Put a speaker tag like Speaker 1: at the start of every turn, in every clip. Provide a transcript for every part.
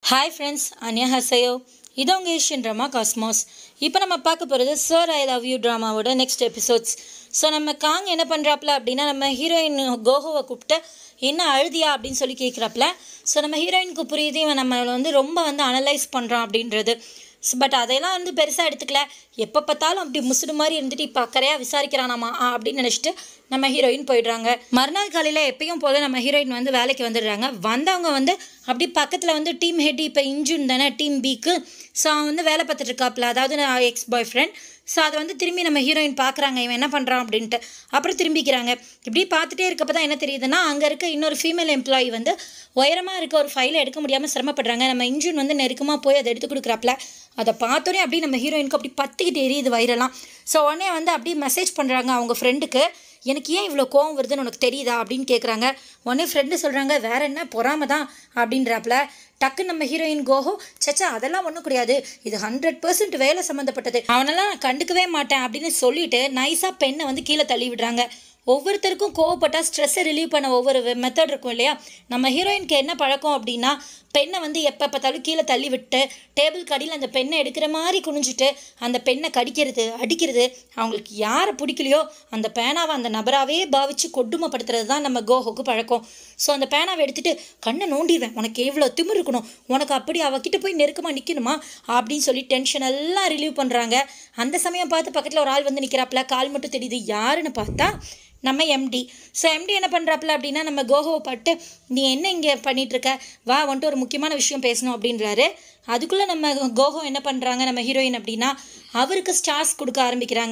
Speaker 1: Hi friends, annyeonghaseyo. இது உங்கள் Asian drama cosmos. இப்போ நம்ம பார்க்க போகிறது சார் ஐ லவ் யூ ட்ராமாவோட நெக்ஸ்ட் எபிசோட்ஸ். ஸோ நம்ம காங் என்ன பண்ணுறாப்புல அப்படின்னா நம்ம ஹீரோயின் கோஹோவை கூப்பிட்டு என்ன அழுதியா அப்படின்னு சொல்லி கேட்குறாப்புல. ஸோ நம்ம ஹீரோயினுக்கு புரியுது இவன் நம்ம ரொம்ப அனலைஸ் பண்ணுறான் அப்படின்றது. பட் அதையெல்லாம் பெருசாக எடுத்துக்கல. எப்போ பார்த்தாலும் அப்படி முசுடு மாதிரி இருந்துட்டு இப்போ அக்கறையாக விசாரிக்கிறானாமா அப்படின்னு நினச்சிட்டு நம்ம ஹீரோயின் போயிடுறாங்க. மறுநாள் காலையில் எப்பயும் போல நம்ம ஹீரோயின் வேலைக்கு வந்துடுறாங்க. வந்தவங்க அப்படி பக்கத்தில் டீம் ஹெட் இப்போ இன்ஜூன் தானே டீம் பிக்கு. ஸோ அவன் வேலை பார்த்துட்டு இருக்காப்புல, அதாவது எக்ஸ் பாய் ஃப்ரெண்ட். ஸோ அதை திரும்பி நம்ம ஹீரோயின் பார்க்குறாங்க இவன் என்ன பண்ணுறான் அப்படின்ட்டு. அப்புறம் திரும்பிக்கிறாங்க. இப்படி பார்த்துட்டே இருக்கப்போ தான் என்ன தெரியுதுன்னா அங்கே இருக்க இன்னொரு ஃபீமேல் எம்ப்ளாயி உயரமாக இருக்க ஒரு ஃபைலை எடுக்க முடியாமல் சிரமப்படுறாங்க. நம்ம இன்ஜூன் நெருக்கமாக போய் அதை எடுத்து கொடுக்குறாப்புல. அதை பார்த்தோன்னே அப்படி நம்ம ஹீரோயினுக்கு அப்படி பற்றிக்கிட்டு எரியுது வயிறெல்லாம். ஸோ உடனே அப்படியே மெசேஜ் பண்ணுறாங்க அவங்க ஃப்ரெண்டுக்கு, எனக்கு ஏன் இவ்வளோ கோவம் வருதுன்னு உனக்கு தெரியுதா அப்படின்னு கேட்குறாங்க. உடனே ஃப்ரெண்டு சொல்கிறாங்க வேற என்ன பொறாம தான் அப்படின்றாப்புல. டக்குன்னு நம்ம ஹீரோயின் கோஹோ சச்சா அதெல்லாம் ஒன்றும் கிடையாது, இது 100% வேலை சம்மந்தப்பட்டது, அவனெல்லாம் நான் கண்டுக்கவே மாட்டேன் அப்படின்னு சொல்லிட்டு நைஸாக பெண்ணை கீழே தள்ளி விடுறாங்க. ஒவ்வொருத்தருக்கும் கோவப்பட்டால் ஸ்ட்ரெஸ்ஸை ரிலீவ் பண்ண ஒவ்வொரு மெத்தட் இருக்கும் இல்லையா. நம்ம ஹீரோயினுக்கு என்ன பழக்கம் அப்படின்னா பெண்ணை எப்போ பார்த்தாலும் கீழே தள்ளி விட்டு டேபிள் கடியில் அந்த பெண்ணை எடுக்கிற மாதிரி குனிஞ்சிட்டு அந்த பெண்ணை கடிக்கிறது அடிக்கிறது, அவங்களுக்கு யாரை பிடிக்கலையோ அந்த பேனாவை அந்த நபராகவே பாவிச்சு கொடுமைப்படுத்துறது தான் நம்ம கோஹோக்கு பழக்கம். ஸோ அந்த பேனாவை எடுத்துகிட்டு கண்ணை நோண்டிடுவேன், உனக்கு எவ்வளோ திமிரு இருக்கணும், உனக்கு அப்படி அவகிட்ட போய் நெருக்கமாக நிற்கணுமா அப்படின்னு சொல்லி டென்ஷன் எல்லாம் ரிலீவ் பண்ணுறாங்க. அந்த சமயம் பார்த்து பக்கத்தில் ஒரு ஆள் நிற்கிறாப்புல, கால் மட்டும் தெரியுது. யாருன்னு பார்த்தா நம்ம எம்டி. ஸோ எம்டி என்ன பண்ணுறாப்புல அப்படின்னா நம்ம கோஹோவை பட்டு நீ என்ன இங்கே பண்ணிகிட்ருக்க, வா ஒரு முக்கியமான விஷயம் பேசணும் அப்படின்றாரு. அதுக்குள்ளே நம்ம கோஹோ என்ன பண்ணுறாங்க நம்ம ஹீரோயின் அப்படின்னா அவருக்கு ஸ்டார்ஸ் கொடுக்க ஆரம்பிக்கிறாங்க.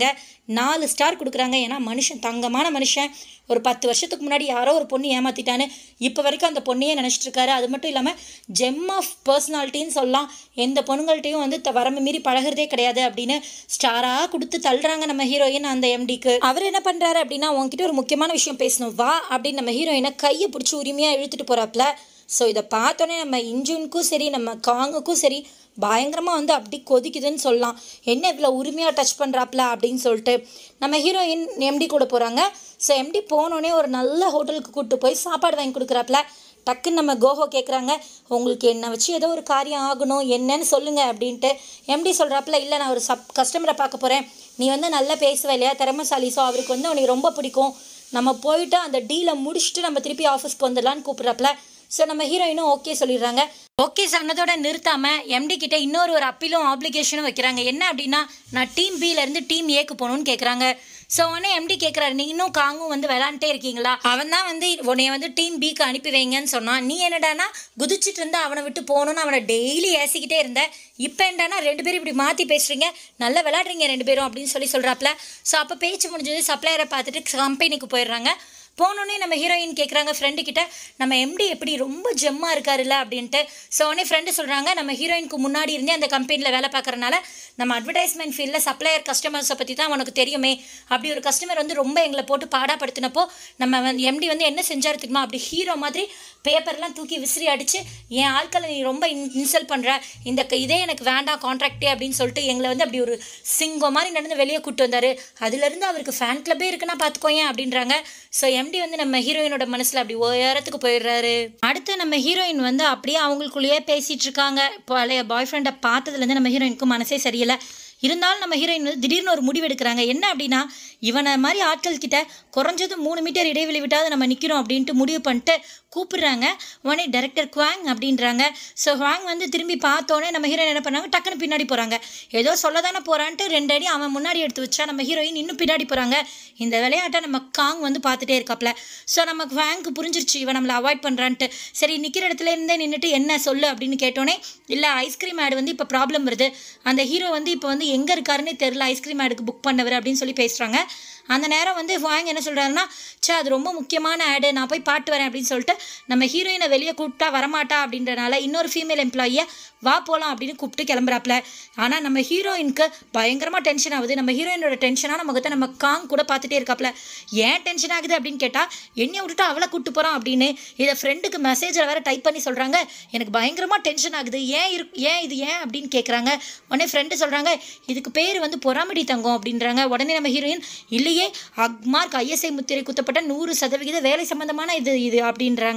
Speaker 1: 4 ஸ்டார் கொடுக்குறாங்க. ஏன்னா மனுஷன் தங்கமான மனுஷன். ஒரு 10 வருஷத்துக்கு முன்னாடி யாரோ ஒரு பொண்ணு ஏமாற்றிட்டான்னு இப்போ வரைக்கும் அந்த பொண்ணையே நினச்சிட்டு இருக்காரு. அது மட்டும் இல்லாமல் ஜெம் ஆஃப் பர்சனாலிட்டின்னு சொல்லலாம். எந்த பொண்ணுங்கள்ட்டையும் வரம்பு மீறி பழகிறதே கிடையாது அப்படின்னு ஸ்டாராக கொடுத்து தள்ளுறாங்க நம்ம ஹீரோயின் அந்த எம்டிக்கு. அவர் என்ன பண்ணுறாரு அப்படின்னா உங்ககிட்ட ஒரு முக்கியமான விஷயம் பேசணும் வா அப்படின்னு நம்ம ஹீரோயினை கையை பிடிச்சி உரிமையாக இழுத்துட்டு போகிறாப்புல. ஸோ இதை பார்த்தோன்னே நம்ம இன்ஜூனுக்கும் சரி நம்ம காங்குக்கும் சரி பயங்கரமாக அப்படி கொதிக்குதுன்னு சொல்லலாம். என்ன இவ்வளோ உரிமையாக டச் பண்ணுறாப்புல அப்படின்னு சொல்லிட்டு நம்ம ஹீரோயின் எம்டி கூட போகிறாங்க. ஸோ எம்டி போனோடனே ஒரு நல்ல ஹோட்டலுக்கு கூப்பிட்டு போய் சாப்பாடு வாங்கி கொடுக்குறாப்புல. டக்குன்னு நம்ம கோஹோ கேட்குறாங்க உங்களுக்கு என்னை வச்சு ஏதோ ஒரு காரியம் ஆகணும் என்னன்னு சொல்லுங்கள் அப்படின்ட்டு. எம்டி சொல்கிறாப்புல இல்லை நான் ஒரு கஸ்டமரை பார்க்க போகிறேன், நீ நல்லா பேசுவே இல்லையா திறமைசாலி, ஸோ அவருக்கு உனக்கு ரொம்ப பிடிக்கும், நம்ம போயிட்டு அந்த டீலை முடிச்சுட்டு நம்ம திருப்பி ஆஃபீஸ்க்கு வந்துடலான்னு கூப்பிட்றாப்புல. ஸோ நம்ம ஹீரோயினும் ஓகே சொல்லிடுறாங்க. ஓகே சொன்னதோட நிறுத்தாமல் எம்டி கிட்ட இன்னொரு அப்பீலும் ஆப்ளிகேஷனும் வைக்கிறாங்க. என்ன அப்படின்னா நான் டீம் பியிலேருந்து டீம் ஏக்கு போகணுன்னு கேட்குறாங்க. ஸோ உடனே எம்டி கேட்குறாரு நீ இன்னும் காங்கும் விளாண்டுட்டே இருக்கீங்களா, அவன் தான் உன்னைய டீம் பிக்கு அனுப்பி வைங்கன்னு சொன்னான், நீ என்னடானா குதிச்சுட்டு இருந்தா அவனை விட்டு போகணுன்னு அவனை டெய்லி ஏசிக்கிட்டே இருந்த, இப்போ என்னடானா 2 பேரும் இப்படி மாற்றி பேசுகிறீங்க, நல்லா விளாட்றீங்க 2 பேரும் அப்படின்னு சொல்கிறாப்புல. ஸோ அப்போ பேச்சு முடிஞ்சது சப்ளையரை பார்த்துட்டு கம்பெனிக்கு போயிடுறாங்க. போனோடனே நம்ம ஹீரோயின் கேட்குறாங்க ஃப்ரெண்டு கிட்ட நம்ம எம்டி எப்படி ரொம்ப ஜெம்மாக இருக்காருல்ல அப்படின்ட்டு. ஸோ உடனே ஃப்ரெண்டு சொல்கிறாங்க நம்ம ஹீரோயினுக்கு முன்னாடி இருந்தே அந்த கம்பெனியில் வேலை பார்க்குறனால நம்ம அட்வர்டைஸ்மெண்ட் ஃபீல்டில் சப்ளையர் கஸ்டமர்ஸை பற்றி தான் உனக்கு தெரியுமே, அப்படி ஒரு கஸ்டமர் ரொம்ப எங்களை போட்டு பாடாப்படுத்தினப்போ நம்ம எம்டி என்ன செஞ்சாரு தெரியுமா, அப்படி ஹீரோ மாதிரி பேப்பர்லாம் தூக்கி விசிறி அடித்து என் ஆட்களை நீ ரொம்ப இன்சல்ட் பண்ணுற, இதே எனக்கு வேண்டாம் கான்ட்ராக்டே அப்படின்னு சொல்லிட்டு எங்களை அப்படி ஒரு சிங்கம் மாதிரி நடந்து வெளியே கூப்பிட்டு வந்தார், அதுலேருந்து அவருக்கு ஃபேன் கிளப்பே இருக்குன்னா பார்த்துக்கோயேன் அப்படின்றாங்க. ஸோ எம்டி நம்ம ஹீரோயினோட மனசில் அப்படி உயரத்துக்கு போயிடுறாரு. அடுத்து நம்ம ஹீரோயின் அப்படியே அவங்களுக்குள்ளேயே பேசிகிட்டு இருக்காங்க. பழைய பாய் ஃப்ரெண்டை பார்த்ததுலேருந்து நம்ம ஹீரோயினுக்கு மனசே சரியில்லை. இருந்தாலும் நம்ம ஹீரோயின் திடீர்னு ஒரு முடிவு எடுக்கிறாங்க. என்ன அப்படின்னா இவனை மாதிரி ஆட்கள் கிட்ட குறைஞ்சது 3 மீட்டர் இடைவெளி விட்டாவது நம்ம நிற்கிறோம் அப்படின்ட்டு முடிவு பண்ணிட்டு கூப்பிடுறாங்க. உடனே டைரக்டர் குவாங் அப்படின்றாங்க. ஸோ குவாங் திரும்பி பார்த்தோன்னே நம்ம ஹீரோயின் என்ன பண்ணாங்க டக்குன்னு பின்னாடி போகிறாங்க. ஏதோ சொல்ல தானே போகிறான்ட்டு 2 அடி அவன் முன்னாடி எடுத்து வச்சா நம்ம ஹீரோயின் இன்னும் பின்னாடி போகிறாங்க. இந்த விளையாட்டை நம்ம காங் பார்த்துட்டே இருக்காப்புல. ஸோ நம்ம குவாங்க்கு புரிஞ்சிருச்சு இவன் நம்மளை அவாய்ட் பண்ணுறான்ட்டு. சரி நிற்கிற இடத்துல இருந்தே நின்றுட்டு என்ன சொல்லு அப்படின்னு கேட்டோன்னே இல்லை ஐஸ்கிரீம் ஆடு இப்போ ப்ராப்ளம் வருது, அந்த ஹீரோ இப்போ எங்கே இருக்காருன்னே தெரில, ஐஸ்கிரீம் ஆடுக்கு புக் பண்ணவர் அப்படின்னு சொல்லி பேசுகிறாங்க. அந்த நேரம் வாங்க என்ன சொல்கிறாருன்னா அது ரொம்ப முக்கியமான ஆடு, நான் போய் பாட்டு வரேன் அப்படின்னு சொல்லிட்டு நம்ம ஹீரோயினை வெளியே கூப்பிட்டா வரமாட்டா அப்படின்றனால இன்னொரு ஃபீமேல் எம்ப்ளாயியை வா போகலாம் அப்படின்னு கூப்பிட்டு கிளம்புறாப்புல. ஆனால் நம்ம ஹீரோயினுக்கு பயங்கரமாக டென்ஷன் ஆகுது. நம்ம ஹீரோயினோட டென்ஷனான முகத்தை நம்ம காங் கூட பார்த்துட்டே இருக்காப்புல. ஏன் டென்ஷன் ஆகுது அப்படின்னு கேட்டால் என்னை விட்டுட்டு அவளை கூப்பிட்டு போகிறான் அப்படின்னு இதை ஃப்ரெண்டுக்கு மெசேஜில் வேறு டைப் பண்ணி சொல்கிறாங்க. எனக்கு பயங்கரமாக டென்ஷன் ஆகுது, ஏன் இது அப்படின்னு கேட்குறாங்க. உடனே ஃப்ரெண்டு சொல்கிறாங்க இதுக்கு பேர் பொறாமடி தங்கம் அப்படின்றாங்க. உடனே நம்ம ஹீரோயின் இல்லையே அக்மார்க் ஐஎஸ்ஐ முத்திரை குத்தப்பட்ட 100% வேலை சம்பந்தமான இது அப்படின்றாங்க.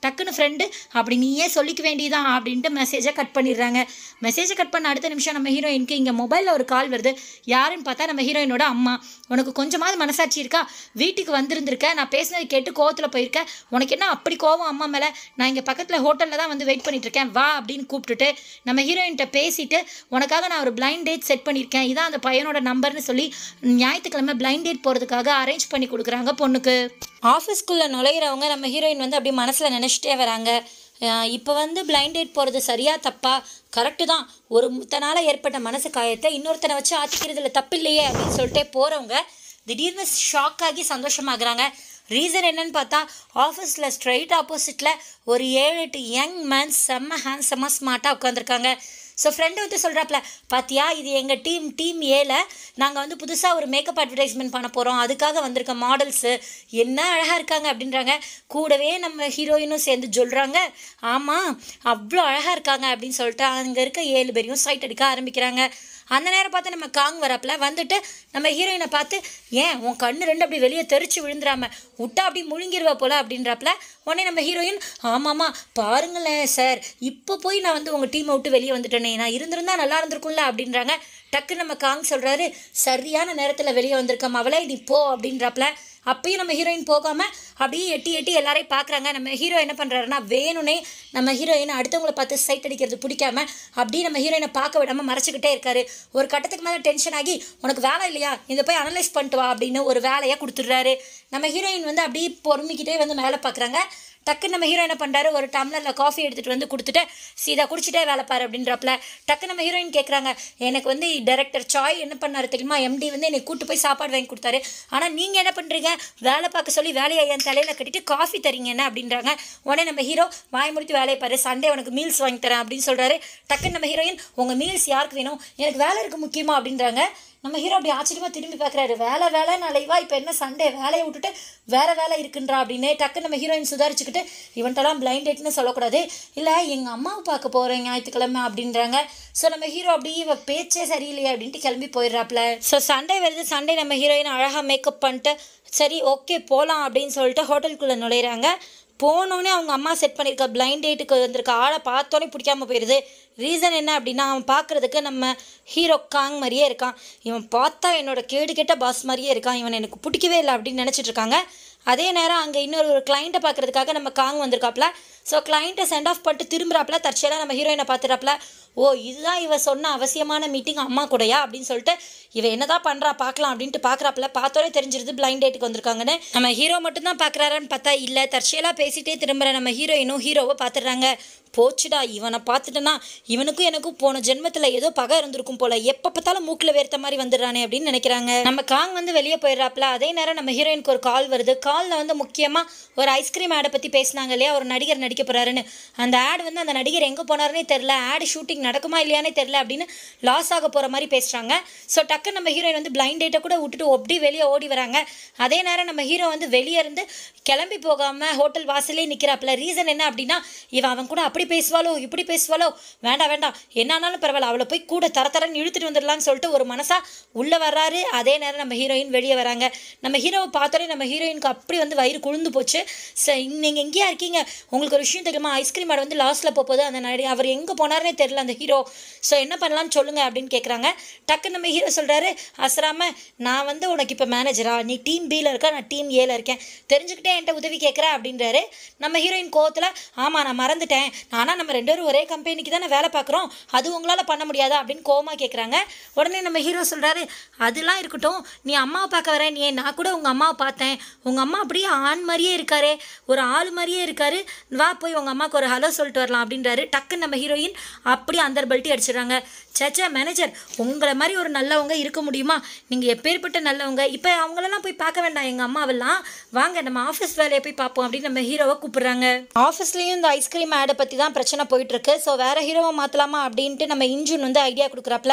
Speaker 1: டக்குன்னு ஃப்ரெண்டு அப்படி நீயே சொல்லிக்க வேண்டியதான் அப்படின்ட்டு மெசேஜை கட் பண்ணிடுறாங்க. மெசேஜை கட் பண்ண அடுத்த நிமிஷம் நம்ம ஹீரோயினுக்கு இங்கே மொபைலில் ஒரு கால் வருது. யாருன்னு பார்த்தா நம்ம ஹீரோயினோட அம்மா. உனக்கு கொஞ்சமாவது மனசாட்சி இருக்கா? வீட்டுக்கு வந்திருந்திருக்க, நான் பேசினதை கேட்டு கோவத்தில் போயிருக்க, உனக்கு என்ன அப்படி கோவம் அம்மா மேலே? நான் இங்கே பக்கத்தில் ஹோட்டலில் தான் வந்து வெயிட் பண்ணிட்டு இருக்கேன், வா அப்படின்னு கூப்பிட்டுட்டு நம்ம ஹீரோயின்கிட்ட பேசிட்டு, உனக்காக நான் ஒரு பிளைண்ட் டேட் செட் பண்ணியிருக்கேன், இதான் அந்த பையனோட நம்பர்னு சொல்லி ஞாயிற்றுக்கிழமை பிளைண்ட் டேட் போகிறதுக்காக அரேஞ்ச் பண்ணி கொடுக்குறாங்க பொண்ணுக்கு. ஆஃபீஸ்க்குள்ளே நுழையிறவங்க நம்ம ஹீரோயின் வந்து அப்படி மனசில் நினச்சிட்டே வராங்க. இப்போ வந்து பிளைண்ட் டேட் போகிறது சரியா தப்பா? கரெக்டு தான். ஒருத்தனால் ஏற்பட்ட மனசு காயத்தை இன்னொருத்தனை வச்சு ஆற்றிக்கிறதுல தப்பு இல்லையே அப்படின்னு சொல்லிட்டே போகிறவங்க திடீர்னு ஷாக் ஆகி சந்தோஷமாகறாங்க. ரீசன் என்னன்னு பார்த்தா, ஆஃபீஸில் ஸ்ட்ரைட் ஆப்போசிட்டில் ஒரு 7-8 யங் மேன்ஸ் செம்ம ஹேண்ட்ஸமாக ஸ்மார்ட்டாக உட்காந்துருக்காங்க. ஸோ ஃப்ரெண்டு வந்து சொல்கிறாப்புல, பாத்தியா இது எங்கள் டீம் ஏல நாங்கள் வந்து புதுசாக ஒரு மேக்கப் அட்வர்டைஸ்மெண்ட் பண்ண போகிறோம், அதுக்காக வந்திருக்க மாடல்ஸு என்ன அழகாக இருக்காங்க அப்படின்றாங்க. கூடவே நம்ம ஹீரோயினும் சேர்ந்து சொல்கிறாங்க, ஆமாம் அவ்வளோ அழகாக இருக்காங்க அப்படின்னு சொல்லிட்டு அங்கே இருக்க 7 பேரையும் சைட் அடிக்க ஆரம்பிக்கிறாங்க. அந்த நேரம் பார்த்து நம்ம காங் வரப்பில் வந்துட்டு நம்ம ஹீரோயினை பார்த்து, ஏன் உன் கண்ணு 2 அப்படி வெளியே தெரிச்சு விழுந்துடாம விட்டா அப்படி முழுங்கிடுவா போல அப்படின்றப்பல உடனே நம்ம ஹீரோயின், ஆமாம்மா பாருங்களேன் சார், இப்போ போய் நான் வந்து உங்கள் டீமை விட்டு வெளியே வந்துட்டேனே, நான் இருந்திருந்தா நல்லா இருந்திருக்கும்ல அப்படின்றாங்க. டக்குன்னு நம்ம காங் சொல்கிறாரு, சரியான நேரத்தில் வெளியே வந்திருக்கோம் அவளை, நீ போ அப்படின்றப்பல அப்பயும் நம்ம ஹீரோயின் போகாமல் அப்படியே எட்டி எல்லாரையும் பார்க்குறாங்க. நம்ம ஹீரோ என்ன பண்ணுறாருன்னா, வேணும்னே நம்ம ஹீரோயினை அடுத்தவங்களை பார்த்து சைட் அடிக்கிறது பிடிக்காம அப்படியே நம்ம ஹீரோயினை பார்க்க விடாமல் மறைச்சிக்கிட்டே இருக்காரு. ஒரு கட்டத்துக்கு மேலே டென்ஷன் ஆகி, உனக்கு வேலை இல்லையா, இதை போய் அனலைஸ் பண்ணிட்டு வா அப்படின்னு ஒரு வேலையை கொடுத்துட்றாரு. நம்ம ஹீரோயின் வந்து அப்படியே பொறுமிக்கிட்டே வந்து மேலே பார்க்குறாங்க. டக்குன்னு நம்ம ஹீரோ என்ன பண்ணுறாரு, ஒரு டம்ளரில் காஃபி எடுத்துகிட்டு வந்து கொடுத்துட்டு, சீதா குடிச்சிட்டே வேலை பாரு அப்படின்றப்பல டக்கு நம்ம ஹீரோயின் கேட்குறாங்க, எனக்கு வந்து டைரக்டர் சாய் என்ன பண்ணாரு தெரியுமா, எம்டி வந்து என்னை கூட்டு போய் சாப்பாடு வாங்கி கொடுத்தாரு, ஆனால் நீங்கள் என்ன பண்ணுறீங்க, வேலை பார்க்க சொல்லி வேலையை என் தலையில் கட்டிட்டு காஃபி தரீங்க என்ன அப்படின்றாங்க. உடனே நம்ம ஹீரோ, வாய் முடித்து வேலையை பாரு, சண்டே உனக்கு மீல்ஸ் வாங்கி தரேன் அப்படின்னு சொல்கிறாரு. டக்குன்னு நம்ம ஹீரோயின், உங்கள் மீல்ஸ் யாருக்கு வேணும், எனக்கு வேலை இருக்குது முக்கியமாக அப்படின்றாங்க. நம்ம ஹீரோ அப்படி ஆச்சரியமாக திரும்பி பார்க்குறாரு, வேலை நாளைவா, இப்போ என்ன சண்டே வேலையை விட்டுட்டு வேறு வேலை இருக்குன்றா அப்படின்னு. டக்கு நம்ம ஹீரோயின் சுதாரிச்சுக்கிட்டு, இவன்ட்டெல்லாம் பிளைண்ட் டேட்னு சொல்லக்கூடாது, இல்லை எங்கள் அம்மாவை பார்க்க போகிறேன் ஞாயிற்றுக்கிழமை அப்படின்றாங்க. ஸோ நம்ம ஹீரோ அப்படி இவ பேச்சே சரியில்லையே அப்படின்ட்டு கிளம்பி போயிடுறாப்புல. ஸோ சண்டே வருது. சண்டே நம்ம ஹீரோயின் அழகாக மேக்கப் பண்ணிட்டு, சரி ஓகே போகலாம் அப்படின்னு சொல்லிட்டு ஹோட்டலுக்குள்ளே நுழையிறாங்க. போனோடனே அவங்க அம்மா செட் பண்ணியிருக்க பிளைண்ட் டேட்டுக்கு வந்திருக்க ஆளை பார்த்தோன்னே பிடிக்காமல் போயிடுது. ரீசன் என்ன அப்படின்னா, அவன் பார்க்குறதுக்கு நம்ம ஹீரோ காங் மாதிரியே இருக்கான். இவன் பார்த்தா என்னோட கேடு கெட்ட பாஸ் மாதிரியே இருக்கான், இவன் எனக்கு பிடிக்கவே இல்லை அப்படின்னு நினச்சிட்டு இருக்காங்க. அதே நேரம் அங்கே இன்னொரு கிளைண்ட்டை பார்க்குறதுக்காக நம்ம காங் வந்திருக்காப்புல. ஸோ கிளைண்ட்டை சென்ட் ஆஃப் பண்ணிட்டு திரும்புறாப்புல. தற்செயலாக நம்ம ஹீரோயினை பார்த்துறாப்புல. ஓ இதுதான் இவ சொன்ன அவசியமான மீட்டிங் அம்மா கூடயா அப்படின்னு சொல்லிட்டு, இவ என்னதான் பண்ணுறா பார்க்கலாம் அப்படின்ட்டு பார்க்குறாப்புல. பார்த்தோன்னே தெரிஞ்சிருது பிளைண்ட் டேட்டுக்கு வந்திருக்காங்கன்னு. நம்ம ஹீரோ மட்டும்தான் பார்க்குறாரான்னு பார்த்தா இல்லை, தற்செயலாக பேசிகிட்டே திரும்புகிற நம்ம ஹீரோயினும் ஹீரோவை பார்த்துடுறாங்க. போச்சுடா, இவனை பார்த்துட்டேன்னா இவனுக்கும் எனக்கும் போன ஜென்மத்தில் ஏதோ பகை இருந்திருக்கும் போல, எப்போ பார்த்தாலும் மூக்கில் வேர்த்த மாதிரி வந்துடுறானே அப்படின்னு நினைக்கிறாங்க. நம்ம காங் வந்து வெளியே போயிடுறாப்புல. அதே நேரம் நம்ம ஹீரோயினுக்கு ஒரு கால் வருது. காலில் வந்து முக்கியமாக ஒரு ஐஸ்கிரீம் ஆடை பற்றி பேசினாங்க இல்லையா, ஒரு நடிகர் நடிக்க போகிறாருன்னு. அந்த ஆட் வந்து அந்த நடிகர் எங்கே போனாருன்னே தெரில, ஆடு ஷூட்டிங் நடக்குமா இல்லையானே தெரில அப்படின்னு லாஸ் ஆக போகிற மாதிரி பேசுகிறாங்க. ஸோ டக்குன்னு நம்ம ஹீரோயின் வந்து பிளைண்ட் டேட்டை கூட விட்டுட்டு ஒப்படி வெளியே ஓடி வராங்க. அதே நேரம் நம்ம ஹீரோ வந்து வெளியே இருந்து கிளம்பி போகாமல் ஹோட்டல் வாசலே நிற்கிறாப்புல. ரீசன் என்ன அப்படின்னா, இவன் அவன் கூட அப்படி பேசுவாளோ இப்படி பேசுவாளோ, வேண்டாம் என்னானாலும் பரவாயில்ல, அவளை போய் கூட தரன்னு இழுத்துட்டு வந்துடலான்னு சொல்லிட்டு ஒரு மனசா உள்ளே வர்றாரு. அதே நேரம் நம்ம ஹீரோயின் வெளியே வராங்க. நம்ம ஹீரோவை பார்த்தோன்னே நம்ம ஹீரோயினுக்கு அப்படி வந்து வயிறு குழுந்து போச்சு. நீங்கள் எங்கேயா இருக்கீங்க, உங்களுக்கு ஒரு விஷயம் தெரியுமா, ஐஸ்கிரீம் ஆடை வந்து லாஸ்ட்டில் போகுது, அந்த அவர் எங்கே போனார்னே தெரில அந்த ஹீரோ, ஸோ என்ன பண்ணலான்னு சொல்லுங்கள் அப்படின்னு கேட்குறாங்க. டக்குன்னு நம்ம ஹீரோ சொல்கிறாரு, அசராம நான் வந்து உனக்கு இப்போ மேனேஜரா, நீ டீம் பியில் இருக்கா, நான் டீம் ஏல இருக்கேன், தெரிஞ்சுக்கிட்டே என்கிட்ட உதவி கேட்குறேன் அப்படின்றாரு. நம்ம ஹீரோயின் கோவத்தில், ஆமாம் நான் மறந்துட்டேன், ஆனால் நம்ம 2 பேரும் ஒரே கம்பெனிக்கு தானே வேலை பார்க்குறோம், அது உங்களால் பண்ண முடியாதா அப்படின்னு கோவமாக கேட்குறாங்க. உடனே நம்ம ஹீரோ சொல்கிறாரு, அதெல்லாம் இருக்கட்டும், நீ அம்மாவை பார்க்க வரேன், நீ நான் கூட உங்கள் அம்மாவை பார்த்தேன், உங்கள் அம்மா அப்படியே ஆண் மாதிரியே இருக்காரு, ஒரு ஆள் மாதிரியே இருக்காரு, வா போய் உங்கள் அம்மாவுக்கு ஒரு ஹலோ சொல்லிட்டு வரலாம் அப்படின்றாரு. டக்குன்னு நம்ம ஹீரோயின் அப்படியே அந்த பல்ட்டி அடிச்சிடுறாங்க. சேச்சா மேனேஜர், உங்களை மாதிரி ஒரு நல்லவங்க இருக்க முடியுமா, நீங்கள் எப்பேற்பட்ட நல்லவங்க, இப்போ அவங்களெல்லாம் போய் பார்க்க வேண்டாம் எங்கள் அம்மாவெல்லாம், வாங்க நம்ம ஆஃபீஸ் வேலையை போய் பார்ப்போம் அப்படின்னு நம்ம ஹீரோவை கூப்பிடுறாங்க. ஆஃபீஸ்லேயும் இந்த ஐஸ்கிரீம் ஆடை பற்றி தான் பிரச்சனை போயிட்டுருக்கு. ஸோ வேறு ஹீரோவை மாற்றலாமா அப்படின்ட்டு நம்ம இன்ஜுன் வந்து ஐடியா கொடுக்குறாப்புல.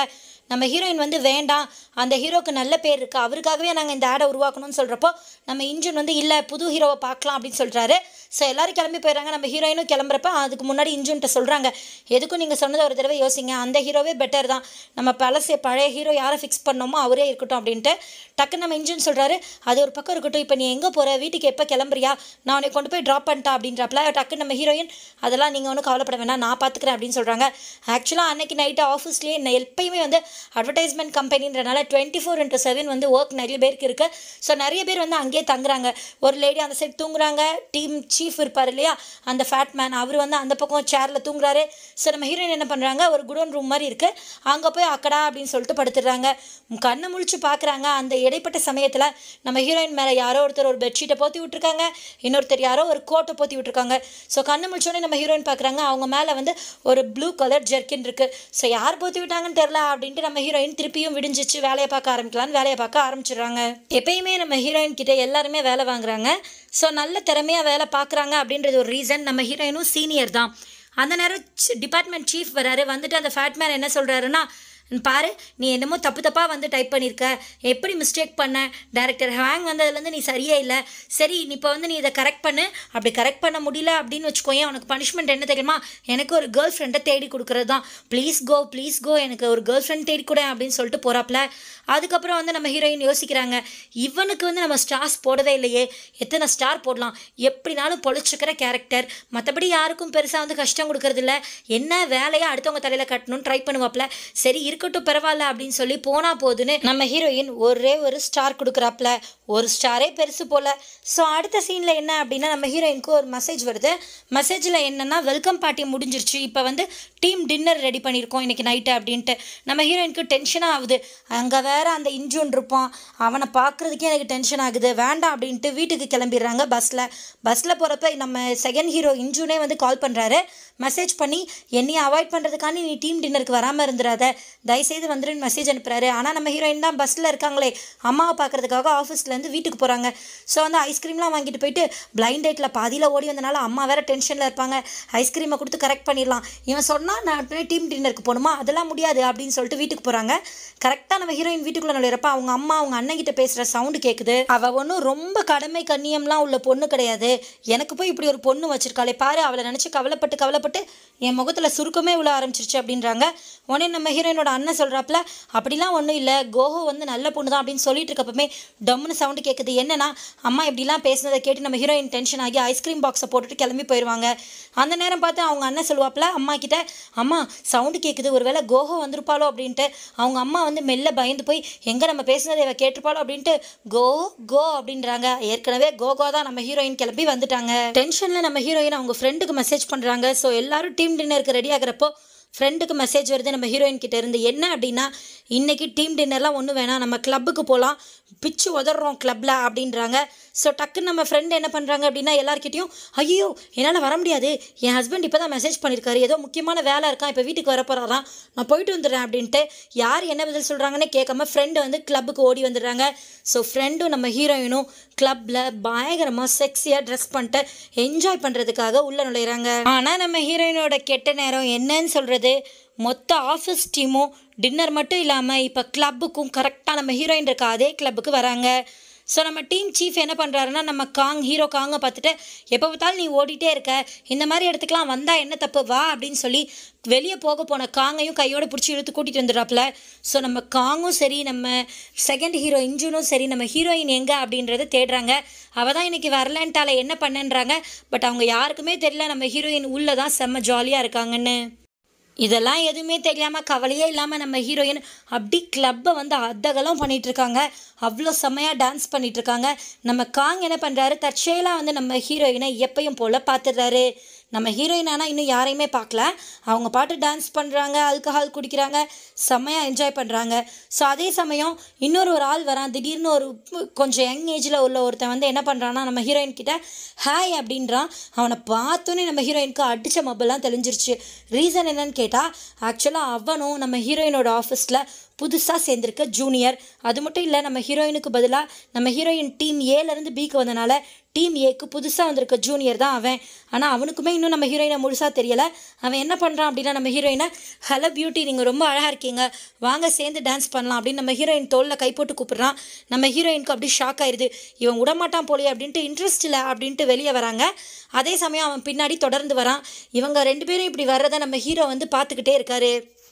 Speaker 1: நம்ம ஹீரோயின் வந்து வேண்டாம், அந்த ஹீரோக்கு நல்ல பேர் இருக்குது, அவருக்காகவே நாங்கள் இந்த ஆடை உருவாக்கணும்னு சொல்கிறப்போ நம்ம இன்ஜுன் வந்து இல்லை புது ஹீரோவை பார்க்கலாம் அப்படின்னு சொல்கிறாரு. ஸோ எல்லோரும் கிளம்பி போயிடறாங்க. நம்ம ஹீரோயினும் கிளம்புறப்ப அதுக்கு முன்னாடி இன்ஜுன்ட்ட சொல்கிறாங்க, எதுக்கும் நீங்கள் சொன்னதை ஒரு தடவை யோசிங்க, அந்த ஹீரோவே பெட்டர் தான், நம்ம பழைய ஹீரோ யாரை ஃபிக்ஸ் பண்ணோமோ அவரே இருக்கட்டும் அப்படின்ட்டு டக்குன்னு நம்ம இன்ஜுன் சொல்கிறாரு. அது ஒரு பக்கம் இருக்கட்டும், இப்போ நீ எங்கே போகிற, வீட்டுக்கு எப்போ கிளம்புறியா, நான் உன்னை கொண்டு போய் ட்ராப் பண்ணிட்டா அப்படின்றப்பல டக்குன்னு நம்ம ஹீரோயின் அதெல்லாம் நீங்கள் ஒன்றும் கவலைப்பட வேணாம், நான் பார்த்துக்கிறேன் அப்படின்னு சொல்கிறாங்க. ஆக்சுவலாக அன்றைக்கி நைட்டு ஆஃபீஸ்லேயே எப்பயுமே வந்து அட்வர்டைஸ்மெண்ட் கம்பெனின்றனால 24/7 வந்து ஒர்க் நிறைய பேருக்கு இருக்குது. ஸோ நிறைய பேர் வந்து அங்கேயே தங்குறாங்க. ஒரு லேடி அந்த சைட் தூங்குறாங்க, டீம் சீஃப் இருப்பார் இல்லையா அந்த ஃபேட் மேன், அவர் வந்து அந்த பக்கம் சேரில் தூங்குறாரு. ஸோ நம்ம ஹீரோயின் என்ன பண்ணுறாங்க, ஒரு குடோன் ரூம் மாதிரி இருக்குது, அங்கே போய் அக்கடா அப்படின்னு சொல்லிட்டு படுத்துடுறாங்க. கண்ணை முழிச்சு பார்க்குறாங்க. அந்த இடைப்பட்ட சமயத்தில் நம்ம ஹீரோயின் மேலே யாரோ ஒருத்தர் ஒரு பெட்ஷீட்டை போற்றி விட்டுருக்காங்க, இன்னொருத்தர் யாரோ ஒரு கோட்டை போற்றி விட்டுருக்காங்க. ஸோ கண்ணை முழிச்சோடனே நம்ம ஹீரோயின் பார்க்குறாங்க, அவங்க மேலே வந்து ஒரு ப்ளூ கலர் ஜெர்க்கின் இருக்குது. ஸோ யார் போற்றி விட்டாங்கன்னு தெரில அப்படின்ட்டு நம்ம ஹீரோயின் திருப்பியும் விடிஞ்சிச்சு வேலையை பார்க்க ஆரம்பிக்கலான்னு வேலையை பார்க்க ஆரம்பிச்சிடுறாங்க. எப்பயுமே நம்ம ஹீரோயின் கிட்டே எல்லாருமே வேலை வாங்குறாங்க. ஸோ நல்ல திறமையாக வேலை பார்க்குறாங்க அப்படின்றது ஒரு ரீசன். நம்ம ஹீரோயினும் சீனியர் தான். அந்த நேரம் டிபார்ட்மெண்ட் சீஃப் வராரு. வந்துட்டு அந்த ஃபேட் மேன் என்ன சொல்கிறாருன்னா, பாரு நீ என்னமோ தப்பாக வந்து டைப் பண்ணியிருக்க, எப்படி மிஸ்டேக் பண்ண, டைரக்டர் ஹேங் வந்ததுலேருந்து நீ சரியே இல்லை, சரி இப்போ வந்து நீ இதை கரெக்ட் பண்ணு, அப்படி கரெக்ட் பண்ண முடியல அப்படின்னு வச்சுக்கோயேன், உனக்கு பனிஷ்மெண்ட் என்ன தெரியுமா, எனக்கு ஒரு கேர்ள் ஃப்ரெண்டை தேடி கொடுக்குறது தான், ப்ளீஸ் கோ எனக்கு ஒரு கேர்ள் ஃப்ரெண்ட் தேடி கூட அப்படின்னு சொல்லிட்டு போகிறாப்புல. அதுக்கப்புறம் வந்து நம்ம ஹீரோயின் யோசிக்கிறாங்க, இவனுக்கு வந்து நம்ம ஸ்டார்ஸ் போடவே இல்லையே, எத்தனை ஸ்டார் போடலாம், எப்படினாலும் பொழிச்சுக்கிற கேரக்டர், மற்றபடி யாருக்கும் பெருசாக வந்து கஷ்டம் கொடுக்கறது இல்லை, என்ன வேலையை அடுத்தவங்க தலையில் கட்டணும்னு ட்ரை பண்ணுவாப்புல, சரி இருக்கட்டும் பரவாயில்ல அப்படின்னு சொல்லி போனா போதுன்னு நம்ம ஹீரோயின் ஒரே ஒரு ஸ்டார் கொடுக்குறாப்புல. ஒரு ஸ்டாரே பெருசு போல. ஸோ அடுத்த சீனில் என்ன அப்படின்னா நம்ம ஹீரோயினுக்கு ஒரு மெசேஜ் வருது. மெசேஜில் என்னென்னா, வெல்கம் பார்ட்டி முடிஞ்சிருச்சு, இப்போ வந்து டீம் டின்னர் ரெடி பண்ணியிருக்கோம் இன்றைக்கி நைட்டு அப்படின்ட்டு. நம்ம ஹீரோயினுக்கு டென்ஷனாக ஆகுது. அங்கே வேறு அந்த இன்ஜூன் இருப்பான், அவனை பார்க்குறதுக்கே எனக்கு டென்ஷன் ஆகுது, வேண்டாம் அப்படின்ட்டு வீட்டுக்கு கிளம்பிடுறாங்க. பஸ்ஸில் போகிறப்ப நம்ம செகண்ட் ஹீரோ இன்ஜூனே வந்து கால் பண்ணுறாரு. மெசேஜ் பண்ணி என்னையை அவாய்ட் பண்ணுறதுக்காண்டி நீ டீம் டின்னருக்கு வராமல் இருந்துடாத, தயவுசெய்து வந்துருன்னு மெசேஜ் அனுப்புகிறாரு. ஆனால் நம்ம ஹீரோயின் தான் பஸ்ஸில் இருக்காங்களே, அம்மாவை பார்க்குறதுக்காக ஆஃபீஸ்லேருந்து வீட்டுக்கு போகிறாங்க. ஸோ வந்து ஐஸ்கிரீம்லாம் வாங்கிட்டு போயிட்டு பிளைண்ட் டேட்டில் பாதியில் ஓடி வந்தனால அம்மா வேறு டென்ஷனில் இருப்பாங்க, ஐஸ்கிரீமை கொடுத்து கரெக்ட் பண்ணிடலாம், இவன் சொன்னால் நான் டீம் டின்னருக்கு போகணுமா, அதெல்லாம் முடியாது அப்படின்னு சொல்லிட்டு வீட்டுக்கு போகிறாங்க. கரெக்டாக நம்ம ஹீரோயின் வீட்டுக்குள்ளே நுழையிறப்ப அவங்க அம்மா அவங்க அண்ணன்கிட்ட பேசுகிற சவுண்டு கேட்குது. அவள் ஒன்றும் ரொம்ப கடமை கண்ணியம்லாம் உள்ள பொண்ணு கிடையாது, எனக்கு போய் இப்படி ஒரு பொண்ணு வச்சிருக்காளே பாரு, அவளை நினச்சி கவலைப்பட்டு என் முகத்தில் சுருக்கமே விழ ஆரம்பிச்சிருச்சு அப்படின்றாங்க. உடனே நம்ம ஹீரோயினோட அண்ணன் சொல்கிறாப்புல, அப்படிலாம் ஒன்றும் இல்லை, கோஹோ வந்து நல்ல பொண்ணு தான் அப்படின்னு சொல்லிட்டு இருக்கப்பமே டம்னு சவுண்டு கேட்குது. என்னன்னா அம்மா இப்படிலாம் பேசுனதை கேட்டு நம்ம ஹீரோயின் டென்ஷன் ஆகி ஐஸ்கிரீம் பாக்ஸை போட்டுட்டு கிளம்பி போயிடுவாங்க. அந்த நேரம் பார்த்து அவங்க அண்ணன் சொல்லுவாப்புல அம்மா கிட்ட, அம்மா சவுண்டு கேட்குது, ஒருவேளை கோஹோ வந்திருப்பாளோ அப்படின்ட்டு. அவங்க அம்மா வந்து மெல்ல பயந்து போய் எங்கே நம்ம பேசுனதை இவ கேட்டிருப்பாளோ அப்படின்ட்டு கோ அப்படின்றாங்க. ஏற்கனவே கோகோ தான் நம்ம ஹீரோயின் கிளம்பி வந்துட்டாங்க. டென்ஷனில் நம்ம ஹீரோயின் அவங்க ஃப்ரெண்டுக்கு மெசேஜ் பண்ணுறாங்க. ஸோ எல்லாரும் டீம் டின்னருக்கு ரெடி ஆகிறப்போ ஃப்ரெண்டுக்கு மெசேஜ் வருது நம்ம ஹீரோயின் கிட்ட இருந்து. என்ன அப்படின்னா, இன்றைக்கி டீம் டின்னர்லாம் ஒன்றும் வேணாம், நம்ம கிளப்புக்கு போகலாம், பிச்சு உதறோம் கிளப்பில் அப்படின்றாங்க. ஸோ டக்குன்னு நம்ம ஃப்ரெண்டு என்ன பண்ணுறாங்க அப்படின்னா, எல்லாருக்கிட்டையும் ஐயோ என்னால் வர முடியாது, என் ஹஸ்பண்ட் இப்போ தான் மெசேஜ் பண்ணியிருக்காரு, ஏதோ முக்கியமான வேலை இருக்கான், இப்போ வீட்டுக்கு வர போகிறாராம், நான் போயிட்டு வந்துடுறேன் அப்படின்ட்டு யார் என்ன பதில் சொல்கிறாங்கன்னு கேட்காம ஃப்ரெண்டு வந்து கிளப்புக்கு ஓடி வந்துடுறாங்க. ஸோ ஃப்ரெண்டும் நம்ம ஹீரோயினும் கிளப்பில் பயங்கரமாக செக்ஸியாக ட்ரெஸ் பண்ணிட்டு என்ஜாய் பண்ணுறதுக்காக உள்ளே நுழையிறாங்க. ஆனால் நம்ம ஹீரோயினோட கெட்ட நேரம் என்னன்னு சொல்கிறது, மொத்த ஆஃபீஸ் டீமும் டின்னர் மட்டும் இல்லாமல் இப்போ கிளப்புக்கும் கரெக்டாக நம்ம ஹீரோயின் இருக்க அதே கிளப்புக்கு வராங்க. ஸோ நம்ம டீம் சீஃப் என்ன பண்ணுறாருன்னா, நம்ம ஹீரோ காங்கை பார்த்துட்டு, எப்போ பார்த்தாலும் நீ ஓடிட்டே இருக்க, இந்த மாதிரி இடத்துக்குலாம் வந்தால் என்ன தப்பு, வா அப்படின்னு சொல்லி வெளியே போக போன காங்கையும் கையோடு பிடிச்சி இழுத்து கூட்டிகிட்டு வந்துடுறாப்புல. ஸோ நம்ம காங்கும் சரி, நம்ம செகண்ட் ஹீரோ இன்ஜுனும் சரி, நம்ம ஹீரோயின் எங்கே அப்படின்றத தேடுறாங்க. அவள் தான் இன்றைக்கி வரலன்ட்டால என்ன பண்ணன்றாங்க. பட் அவங்க யாருக்குமே தெரியல நம்ம ஹீரோயின் உள்ளே தான் செம்ம ஜாலியாக இருக்காங்கன்னு. இதெல்லாம் எதுவுமே தெரியாமல் கவலையே இல்லாமல் நம்ம ஹீரோயின் அப்படி கிளப்பை வந்து அதகலம் பண்ணிகிட்ருக்காங்க. அவ்வளோ செம்மையாக டான்ஸ் பண்ணிகிட்ருக்காங்க. நம்ம காங் என்ன பண்ணுறாரு, தற்செயலாக வந்து நம்ம ஹீரோயினை எப்பயும் போல் பார்த்துடுறாரு. நம்ம ஹீரோயின் ஆனால் இன்னும் யாரையுமே பார்க்கல, அவங்க பாட்டு டான்ஸ் பண்ணுறாங்க, ஆல்கஹால் குடிக்கிறாங்க, செம்மையாக என்ஜாய் பண்ணுறாங்க. ஸோ அதே சமயம் இன்னொரு ஆள் வரான். திடீர்னு ஒரு கொஞ்சம் யங் ஏஜில் உள்ள ஒருத்தன் வந்து என்ன பண்ணுறான்னா, நம்ம ஹீரோயின் கிட்ட ஹாய் அப்படின்றான். அவனை பார்த்தோன்னே நம்ம ஹீரோயினுக்கு அடித்த மொபைல்லாம் தெளிஞ்சிருச்சு. ரீசன் என்னன்னு கேட்டால், ஆக்சுவலாக அவனும் நம்ம ஹீரோயினோட ஆஃபீஸில் புதுசாக சேர்ந்துருக்க ஜூனியர். அது மட்டும் இல்லை, நம்ம ஹீரோயினுக்கு பதிலாக நம்ம ஹீரோயின் டீம் ஏலேருந்து பிக்கு வந்தனால டீம் ஏக்கு புதுசாக வந்திருக்க ஜூனியர் தான் அவன். ஆனால் அவனுக்குமே இன்னும் நம்ம ஹீரோயினை முழுசாக தெரியலை. அவன் என்ன பண்ணுறான் அப்படின்னா நம்ம ஹீரோயினை, ஹலோ பியூட்டி, நீங்கள் ரொம்ப அழகாக இருக்கீங்க, வாங்க சேர்ந்து டான்ஸ் பண்ணலாம் அப்படின்னு நம்ம ஹீரோயின் தோளில் கை போட்டு கூப்பிட்றான். நம்ம ஹீரோயினுக்கு அப்படி ஷாக் ஆயிடுது. இவன் விடமாட்டான் போலியே அப்படின்ட்டு, இன்ட்ரெஸ்ட் இல்லை அப்படின்ட்டு வெளியே வராங்க. அதே சமயம் அவன் பின்னாடி தொடர்ந்து வரான். இவங்க 2 பேரும் இப்படி வர்றதை நம்ம ஹீரோ வந்து பார்த்துக்கிட்டே இருக்காரு.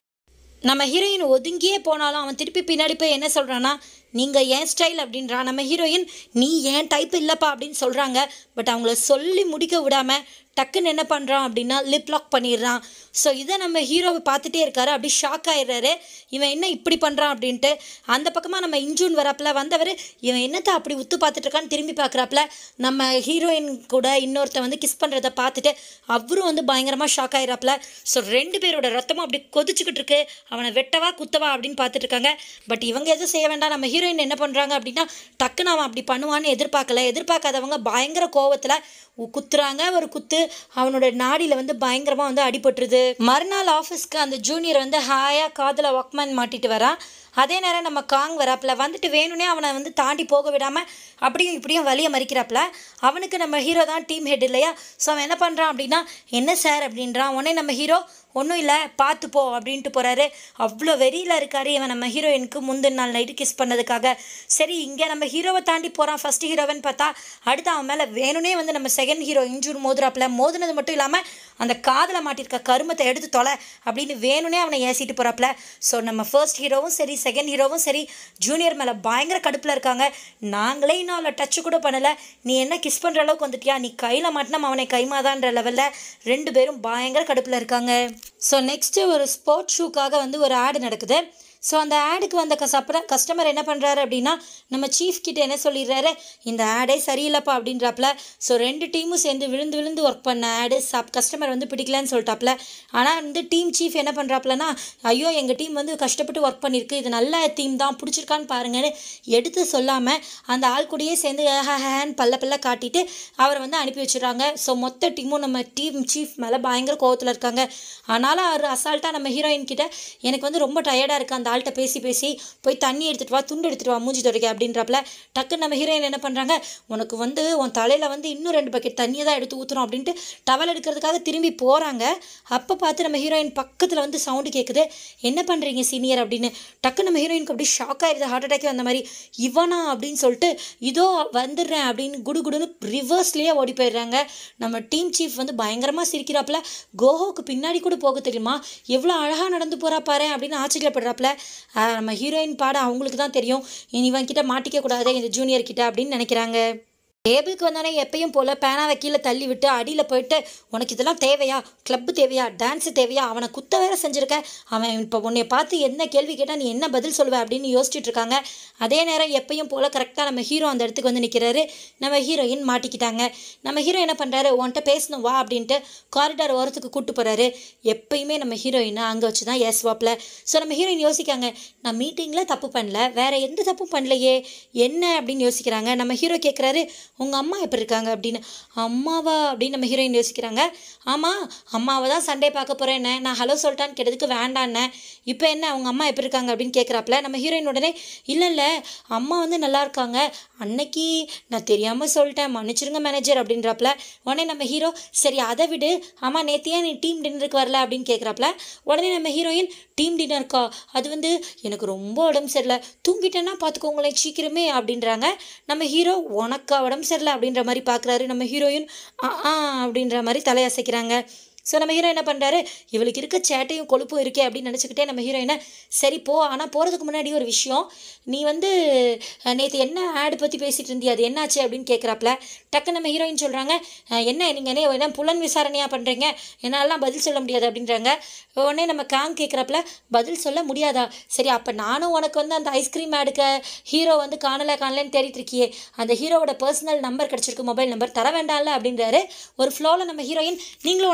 Speaker 1: நம்ம ஹீரோயின் ஒதுங்கியே போனாலும் அவன் திருப்பி பின்னாடி போய் என்ன சொல்கிறான்னா, நீங்கள் ஏன் ஸ்டைல் அப்படின்றான். நம்ம ஹீரோயின், நீ ஏன் டைப் இல்லைப்பா அப்படின்னு சொல்கிறாங்க. பட் அவங்கள சொல்லி முடிக்க விடாமல் டக்குன்னு என்ன பண்ணுறான் அப்படின்னா லிப் லாக் பண்ணிடுறான். ஸோ இதை நம்ம ஹீரோவை பார்த்துட்டே இருக்காரு. அப்படி ஷாக் ஆகிடுறாரு, இவன் என்ன இப்படி பண்ணுறான் அப்படின்ட்டு. அந்த பக்கமாக நம்ம இன்ஜூன் வரப்பில் வந்தவர், இவன் என்னத்தை அப்படி உத்து பார்த்துட்டு இருக்கான்னு திரும்பி பார்க்குறாப்புல நம்ம ஹீரோயின் கூட இன்னொருத்த வந்து கிஸ் பண்ணுறதை பார்த்துட்டு அவரும் வந்து பயங்கரமாக ஷாக் ஆகிறாப்புல. ஸோ 2 பேரோட ரத்தமும் அப்படி கொதிச்சுக்கிட்டு இருக்கு. அவனை வெட்டவா குத்தவா அப்படின்னு பார்த்துட்டு இருக்காங்க. பட் இவங்க எதுவும் செய்ய வேண்டாம். நம்ம ஹீரோயின் என்ன பண்ணுறாங்க அப்படின்னா, டக்குன்னு அவன் அப்படி பண்ணுவான்னு எதிர்பார்க்காதவங்க பயங்கர கோவத்தில் குத்துறாங்க. ஒரு குத்து அவனோட நாடியில் வந்து பயங்கரமாக வந்து அடிபட்டுருது. மறுநாள் ஆஃபீஸ்க்கு அந்த ஜூனியர் வந்து ஹாயாக காதில் வாக்மேன் மாட்டிட்டு வரான். அதே நேரம் நம்ம காங் வராப்பில் வந்துட்டு வேணும்னே அவனை வந்து தாண்டி போக விடாமல் அப்படியும் இப்படியும் வழியை மறிக்கிறாப்புல. அவனுக்கு நம்ம ஹீரோ தான் டீம் ஹெட் இல்லையா. ஸோ அவன் என்ன பண்ணுறான் அப்படின்னா, என்ன சார் அப்படின்றான். உடனே நம்ம ஹீரோ, ஒன்றும் இல்லை பார்த்துப்போ அப்படின்ட்டு போகிறாரு. அவ்வளோ வெறியில் இருக்காரு இவன் நம்ம ஹீரோயினுக்கு முந்தின நாள் நைட்டு கிஸ் பண்ணதுக்காக. சரி, இங்கே நம்ம ஹீரோவை தாண்டி போகிறான் ஃபஸ்ட்டு ஹீரோவன் பார்த்தா, அடுத்து அவன் மேலே வேணும்னே வந்து நம்ம செகண்ட் ஹீரோ இன்ஜூர் மோதுறாப்புல. மோதுனது மட்டும் இல்லாமல் அந்த காதில் மாட்டிருக்க கருமத்தை எடுத்து தொலை அப்படின்னு வேணும்னே அவனை ஏசிட்டு போகிறாப்புல. ஸோ நம்ம ஃபர்ஸ்ட் ஹீரோவும் சரி செகண்ட் ஹீரோவும் சரி ஜூனியர் மேலே பயங்கர கடுப்பில் இருக்காங்க. நாங்களே இன்னும் அவளை டச்சு கூட பண்ணலை, நீ என்ன கிஸ் பண்ணுற அளவுக்கு வந்துட்டியா, நீ கையில் மாட்டினா அவனை கைமாதான்ற லெவலில் 2 பேரும் பயங்கர கடுப்பில் இருக்காங்க. ஸோ நெக்ஸ்ட்டு ஒரு ஸ்போர்ட்ஸ் ஷூக்காக வந்து ஒரு ஆடு நடக்குது. ஸோ அந்த ஆடுக்கு வந்த கஸ்டமர் என்ன பண்ணுறாரு அப்படின்னா, நம்ம சீஃப் கிட்ட என்ன சொல்லிடுறாரு, இந்த ஆடே சரியில்லைப்பா அப்படின்றாப்புல. ஸோ 2 டீமும் சேர்ந்து விழுந்து ஒர்க் பண்ண ஆடு கஸ்டமர் வந்து பிடிக்கலன்னு சொல்லிட்டாப்புல. ஆனால் வந்து டீம் சீஃப் என்ன பண்ணுறாப்புலனா, ஐயோ எங்கள் டீம் வந்து கஷ்டப்பட்டு ஒர்க் பண்ணியிருக்கு, இது நல்ல டீம் தான், பிடிச்சிருக்கான்னு பாருங்கன்னு எடுத்து சொல்லாமல் அந்த ஆள் கூடயே சேர்ந்து ஹேன்னு பல்ல காட்டிட்டு அவரை வந்து அனுப்பி வச்சுடுறாங்க. ஸோ மொத்த டீமும் நம்ம டீம் சீஃப் மேலே பயங்கர கோவத்தில் இருக்காங்க. ஆனாலும் அவர் அசால்ட்டாக நம்ம ஹீரோயின் கிட்ட, எனக்கு வந்து ரொம்ப டயர்டாக இருக்குது, அந்த ஆள்கிட்ட பேசி போய் தண்ணி எடுத்துகிட்டு வா, துண்டு எடுத்துகிட்டு வா, மூஞ்சி துடைக்க அப்படின்றப்பல டக்குன்னு நம்ம ஹீரோயின் என்ன பண்ணுறாங்க, உனக்கு வந்து உன் தலையில் வந்து இன்னும் 2 பக்கெட் தண்ணியை தான் எடுத்து ஊற்றுறோம் அப்படின்ட்டு டவல் எடுக்கிறதுக்காக திரும்பி போகிறாங்க. அப்போ பார்த்து நம்ம ஹீரோயின் பக்கத்தில் வந்து சவுண்டு கேட்குது, என்ன பண்ணுறீங்க சீனியர் அப்படின்னு. டக்குன்னு நம்ம ஹீரோயினுக்கு அப்படி ஷாக் ஆகிடுது, ஹார்ட் அட்டாக்கே வந்த மாதிரி. இவனா அப்படின்னு சொல்லிட்டு இதோ வந்துடுறேன் அப்படின்னு குடுன்னு ரிவர்ஸ்லேயே ஓடி போயிடுறாங்க. நம்ம டீம் சீஃப் வந்து பயங்கரமாக சிரிக்கிறாப்புல, கோஹோவுக்கு பின்னாடி கூட போக தெரியுமா, எவ்வளோ அழகாக நடந்து போகிறா பாரு அப்படின்னு ஆச்சரியப்படுறாப்புல. நம்ம ஹீரோயின் பாட அவங்களுக்கு தான் தெரியும், இவன் கிட்ட மாட்டிக்க கூடாது இந்த ஜூனியர் கிட்ட அப்படின்னு நினைக்கிறாங்க. டேபிளுக்கு வந்தோடனே எப்பயும் போல் பேனாவை கீழே தள்ளி விட்டு அடியில் போயிட்டு, உனக்கு இதெல்லாம் தேவையா, கிளப்பு தேவையா, டான்ஸு தேவையா, அவனை குத்த வேற செஞ்சுருக்க, அவன் இப்போ உன்னை பார்த்து என்ன கேள்வி கேட்டால் நீ என்ன பதில் சொல்லுவ அப்படின்னு யோசிச்சுட்டு இருக்காங்க. அதே நேரம் எப்பயும் போல் கரெக்டாக நம்ம ஹீரோ அந்த இடத்துக்கு வந்து நிற்கிறாரு. நம்ம ஹீரோயின் மாட்டிக்கிட்டாங்க. நம்ம ஹீரோ என்ன பண்ணுறாரு, உன்கிட்ட பேசணும் வா அப்படின்ட்டு காரிடார் ஓரத்துக்கு கூப்பிட்டு போகிறாரு. எப்பயுமே நம்ம ஹீரோயினை அங்கே வச்சு தான் ஏசுவாப்பில். ஸோ நம்ம ஹீரோயின் யோசிக்காங்க, நான் மீட்டிங்கில் தப்பு பண்ணல, வேறு எந்த தப்பும் பண்ணலையே என்ன அப்படின்னு யோசிக்கிறாங்க. நம்ம ஹீரோ கேட்குறாரு, உங்கள் அம்மா எப்படி இருக்காங்க அப்படின்னு. அம்மாவா அப்படின்னு நம்ம ஹீரோயின் யோசிக்கிறாங்க. ஆமாம், அம்மாவை தான் சண்டே பார்க்க போகிறேன்னு நான் ஹலோ சொல்லிட்டான்னு கேட்டதுக்கு வேண்டான்னு, இப்போ என்ன அவங்க அம்மா எப்படி இருக்காங்க அப்படின்னு கேட்குறாப்புல. நம்ம ஹீரோயின் உடனே, இல்லை அம்மா வந்து நல்லா இருக்காங்க, அன்னைக்கு நான் தெரியாமல் சொல்லிட்டேன், மன்னிச்சிருங்க மேனேஜர் அப்படின்றாப்புல. உடனே நம்ம ஹீரோ, சரி அதை விடு, ஆமாம் நேற்று ஏன் நீ டீம் டின்னருக்கு வரல அப்படின்னு கேட்குறாப்புல. உடனே நம்ம ஹீரோயின், டீம் டின்னருக்கா, அது வந்து எனக்கு ரொம்ப உடம்பு சரியில்லை, தூங்கிட்டேன்னா பார்த்துக்கோங்களேன் சீக்கிரமே அப்படின்றாங்க. நம்ம ஹீரோ, உனக்கா உடம்பு சரியில்லை அப்படின்ற மாதிரி பார்க்குறாரு. நம்ம ஹீரோயின் அப்படின்ற மாதிரி தலையசைக்கிறாங்க. ஸோ நம்ம ஹீரோ என்ன பண்ணுறாரு, இவளுக்கு இருக்க சேட்டையும் கொழுப்பும் இருக்கே அப்படின்னு நினச்சிக்கிட்டே நம்ம ஹீரோயினை, சரி போ, ஆனால் போகிறதுக்கு முன்னாடி ஒரு விஷயம், நீ வந்து நேற்று என்ன ஆடு பற்றி பேசிகிட்டு இருந்தியா, அது என்னாச்சு அப்படின்னு கேட்குறாப்புல. டக்கு நம்ம ஹீரோயின் சொல்கிறாங்க, என்ன நீங்கள் என்ன புலன் விசாரணையாக பண்ணுறீங்க, என்னாலலாம் பதில் சொல்ல முடியாது அப்படின்றாங்க. உடனே நம்ம காங் கேட்குறாப்புல, பதில் சொல்ல முடியாதா, சரி அப்போ நானும் உனக்கு வந்து அந்த ஐஸ்கிரீம் ஆடுக்க ஹீரோ வந்து காணலைன்னு தேடிட்டு இருக்கியே, அந்த ஹீரோவோட பர்சனல் நம்பர் கிடச்சிருக்கு, மொபைல் நம்பர் தர வேண்டாம்ல அப்படின்றாரு. ஒரு ஃப்ளோவில் நம்ம ஹீரோயின், நீங்களும் ஒன்று தர வேணாம்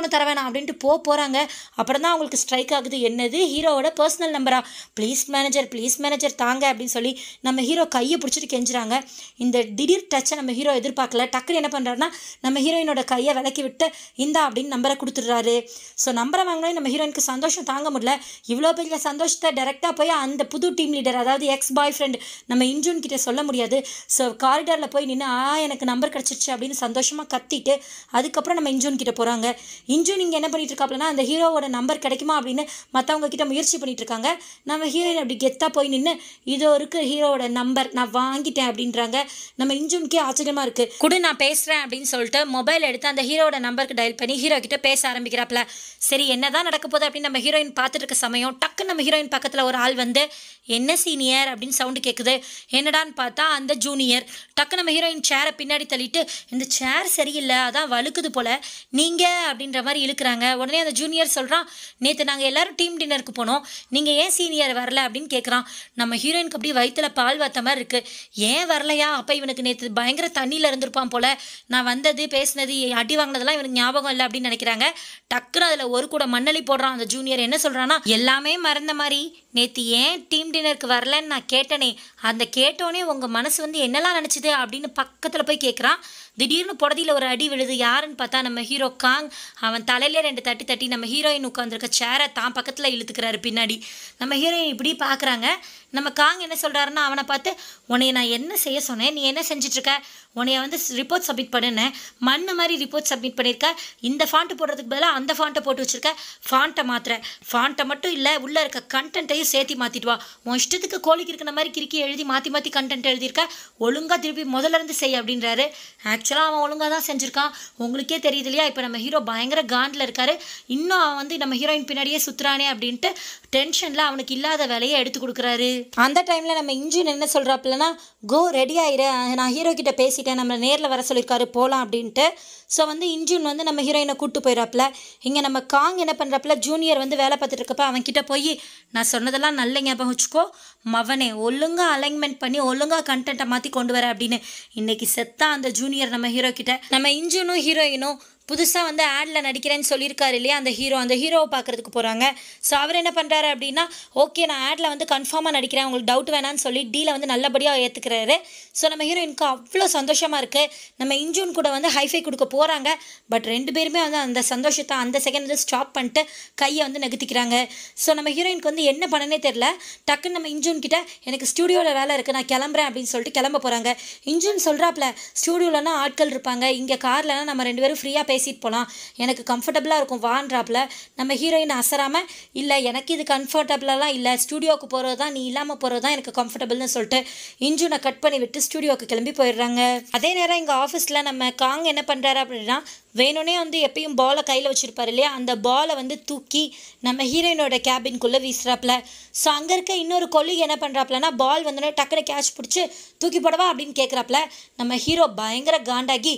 Speaker 1: வேணாம் அப்படின்ட்டு போகிறாங்க. அப்புறம் தான் அவங்களுக்கு ஸ்ட்ரைக் ஆகுது, என்னது ஹீரோவோட பர்சனல் நம்பரா, ப்ளீஸ் மேனேஜர் தாங்க அப்படின்னு சொல்லி நம்ம ஹீரோ கையை பிடிச்சிட்டு கெஞ்சுறாங்க. இந்த திடீர் டச்சை நம்ம ஹீரோ எதிர்பார்க்கல. டக்குன்னு என்ன பண்ணுறாருன்னா நம்ம ஹீரோயினோட கையை விலக்கி விட்டு இந்தா அப்படின்னு நம்பரை கொடுத்துட்றாரு. ஸோ நம்பரை வாங்கினோடனே நம்ம ஹீரோயினுக்கு சந்தோஷம் தாங்க முடியல. இவ்வளோ பெரிய சந்தோஷத்தை டேரெக்டாக போய் அந்த புது டீம் லீடர், அதாவது எக்ஸ் பாய் ஃப்ரெண்ட் நம்ம இன்ஜூன் கிட்டே சொல்ல முடியாது. ஸோ காரிடாரில் போய் நின்று எனக்கு நம்பர் கிடச்சிருச்சு அப்படின்னு சந்தோஷமாக கத்திட்டு அதுக்கப்புறம் நம்ம இன்ஜூன் கிட்ட போகிறாங்க. இன்ஜூன் இங்கே என்ன பண்ணிட்டு இருக்காப்லன்னா அந்த ஹீரோவோட நம்பர் கிடைக்குமா அப்படின்னு மற்றவங்க கிட்ட முயற்சி பண்ணிட்டு இருக்காங்க. நம்ம ஹீரோயின் அப்படி கெத்தாக போய் நின்று இதோ இருக்கு ஹீரோவோட நம்பர், நான் வாங்கிட்டேன் அப்படின்றாங்க. நம்ம இன்ஜூனுக்கே ஆச்சரியமாக இருக்குது. கூட நான் பேசுகிறேன் அப்படின்னு சொல்லிட்டு மொபைல் எடுத்து அந்த ஹீரோவோட நம்பருக்கு டயல் பண்ணி ஹீரோ கிட்ட பேச ஆரம்பிக்கிறாப்ல. சரி என்னதான் நடக்க போகுது அப்படின்னு நம்ம ஹீரோயின் பார்த்துட்டு இருக்க சமயம் டக்குன்னு நம்ம ஹீரோயின் பக்கத்தில் ஒரு ஆள் வந்து என்ன சீனியர் அப்படின்னு சவுண்டு கேட்குது. என்னடான்னு பார்த்தா அந்த ஜூனியர். டக்கு நம்ம ஹீரோயின் சேரை பின்னாடி தள்ளிட்டு இந்த சேர் சரியில்லை அதான் வழுக்குது போல நீங்கள் அப்படின்ற மாதிரி இழுக்கிறாங்க. உடனே அந்த ஜூனியர் சொல்கிறான், நேற்று நாங்கள் எல்லோரும் டீம் டின்னருக்கு போனோம், நீங்கள் ஏன் சீனியர் வரல அப்படின்னு கேட்குறான். நம்ம ஹீரோயினுக்கு அப்படி வயிற்றுல பால் வாத்த மாதிரி இருக்குது. ஏன் வரலையா, அப்போ இவனுக்கு நேற்று பயங்கர தண்ணியில் இருந்திருப்பான் போல், நான் வந்தது பேசினது அடி வாங்கினதெல்லாம் இவனுக்கு ஞாபகம் இல்லை அப்படின்னு நினைக்கிறாங்க. டக்குன்னு அதில் ஒரு கூட மண்ணலி போடுறான். அந்த ஜூனியர் என்ன சொல்கிறான்னா, எல்லாமே மறந்த மாதிரி நேற்று ஏன் டீம் டின்னருக்கு வரலன்னு நான் கேட்டனே, அந்த கேட்டோன்னே உங்கள் மனசு வந்து என்னெல்லாம் நினச்சிது அப்படின்னு பக்கத்தில் போய் கேட்குறான். திடீர்னு புடதியில் ஒரு அடி விழுது. யாருன்னு பார்த்தா நம்ம ஹீரோ காங். அவன் தலையிலே 2 தட்டி தட்டி நம்ம ஹீரோயின் உட்காந்துருக்க சேரை தான் பக்கத்தில் இழுத்துக்கிறாரு பின்னாடி. நம்ம ஹீரோயின் இப்படி பார்க்குறாங்க. நம்ம காங் என்ன சொல்கிறாருன்னா அவனை பார்த்து, உன்னைய நான் என்ன செய்ய சொன்னேன், நீ என்ன செஞ்சிட்ருக்க, உன்னைய வந்து ரிப்போர்ட் சப்மிட் பண்ணுனேன், மண்ணு மாதிரி ரிப்போர்ட் சப்மிட் பண்ணியிருக்க, இந்த ஃபாண்ட்டு போடுறதுக்கு பதிலாக அந்த ஃபாண்ட்டை போட்டு வச்சுருக்க, ஃபாண்ட்டை மாத்திரேன், ஃபாண்ட்டை மட்டும் இல்லை உள்ளே இருக்க கண்டென்ட்டையும் சேர்த்து மாற்றிட்டு வா, உன் இஷ்டத்துக்கு கோழிக்கு இருக்கிற மாதிரி கிறுக்கி எழுதி மாற்றி கண்டென்ட் எழுதியிருக்க, ஒழுங்காக திருப்பி முதல்ல இருந்து செய் அப்படின்றாரு. ஆக்சுவலாக அவன் ஒழுங்காக தான் செஞ்சுருக்கான். உங்களுக்கே தெரியுது இல்லையா, இப்போ நம்ம ஹீரோ பயங்கர காண்டில் இருக்காரு. இன்னும் அவன் வந்து நம்ம ஹீரோயின் பின்னாடியே சுற்றுறானே அப்படின்ட்டு டென்ஷனில் அவனுக்கு இல்லாத வேலையை எடுத்து கொடுக்குறாரு. அந்த டைமில் நம்ம இன்ஜின் என்ன சொல்கிறாப்புலன்னா, கோ ரெடி ஆயிரு, நான் ஹீரோ கிட்ட பேசிட்டேன், நம்ம நேரில் வர சொல்லியிருக்காரு போகலாம் அப்படின்ட்டு. ஸோ வந்து இன்ஜின் வந்து நம்ம ஹீரோயினை கூப்பிட்டு போயிடறாப்புல. இங்கே நம்ம காங் என்ன பண்ணுறாப்புல, ஜூனியர் வந்து வேலை பார்த்துட்டு இருக்கப்ப அவன் கிட்ட போய், நான் சொன்னதெல்லாம் நல்ல ஞாபகம் வச்சுக்கோ மவனே, ஒழுங்காக அலைன்மெண்ட் பண்ணி ஒழுங்காக கண்டென்ட்டை மாற்றி கொண்டு வர அப்படின்னு. இன்றைக்கி செத்தா அந்த ஜூனியர் நம்ம ஹீரோ கிட்ட. நம்ம இன்ஜினும் ஹீரோயினும் புதுசாக வந்து ஆடில் நடிக்கிறேன்னு சொல்லியிருக்காரு இல்லையா அந்த ஹீரோவை பார்க்குறதுக்கு போகிறாங்க. ஸோ அவர் என்ன பண்ணுறாரு அப்படின்னா, ஓகே நான் ஆடில் வந்து கன்ஃபார்மாக நடிக்கிறேன், உங்களுக்கு டவுட் வேணான்னு சொல்லி டீலை வந்து நல்லபடியாக ஏற்றுக்கிறாரு. ஸோ நம்ம ஹீரோயினுக்கு அவ்வளோ சந்தோஷமாக இருக்குது. நம்ம இன்ஜூன் கூட வந்து ஹைஃபை கொடுக்க போகிறாங்க. பட் 2 பேருமே வந்து அந்த சந்தோஷத்தை அந்த செகண்ட் வந்து ஸ்டாப் பண்ணிட்டு கையை வந்து நகர்த்திக்கிறாங்க. ஸோ நம்ம ஹீரோயினுக்கு வந்து என்ன பண்ணனே தெரில. டக்குன்னு நம்ம இன்ஜூன் கிட்ட எனக்கு ஸ்டூடியோவில் வேலை இருக்குது, நான் கிளம்புறேன் அப்படின்னு சொல்லிட்டு கிளம்ப போகிறாங்க. இன்ஜூன் சொல்கிறாப்புல, ஸ்டூடியோலனா ஆட்கள் இருப்பாங்க, இங்கே கார்லனா நம்ம 2 பேரும் ஃப்ரீயாக பேசிட்டு போகலாம், எனக்கு கம்ஃபர்டபுளாக இருக்கும் வான்றாப்புல. நம்ம ஹீரோயின் அசராமல், இல்லை எனக்கு இது கம்ஃபர்டபுளாலாம் இல்லை, ஸ்டூடியோவுக்கு போகிறது தான், நீ இல்லாமல் போகிறது தான் எனக்கு கம்ஃபர்டபுள்னு சொல்லிட்டு இன்ஜூனை கட் பண்ணி விட்டு ஸ்டூடியோவுக்கு கிளம்பி போயிடுறாங்க. அதே நேரம் எங்கள் ஆஃபீஸில் நம்ம காங் என்ன பண்ணுறாரு அப்படின்னா, வேணும்னே வந்து எப்பயும் பாலை கையில் வச்சுருப்பார் இல்லையா, அந்த பாலை வந்து தூக்கி நம்ம ஹீரோயினோட கேபின்குள்ளே வீசுறாப்புல. ஸோ அங்கே இருக்க இன்னொரு கொல்லிக் என்ன பண்ணுறாப்புலன்னா, பால் வந்தோடனே டக்குனு கேட்ச் பிடிச்சி தூக்கி போடவா அப்படின்னு கேட்குறாப்புல. நம்ம ஹீரோ பயங்கர காண்டாகி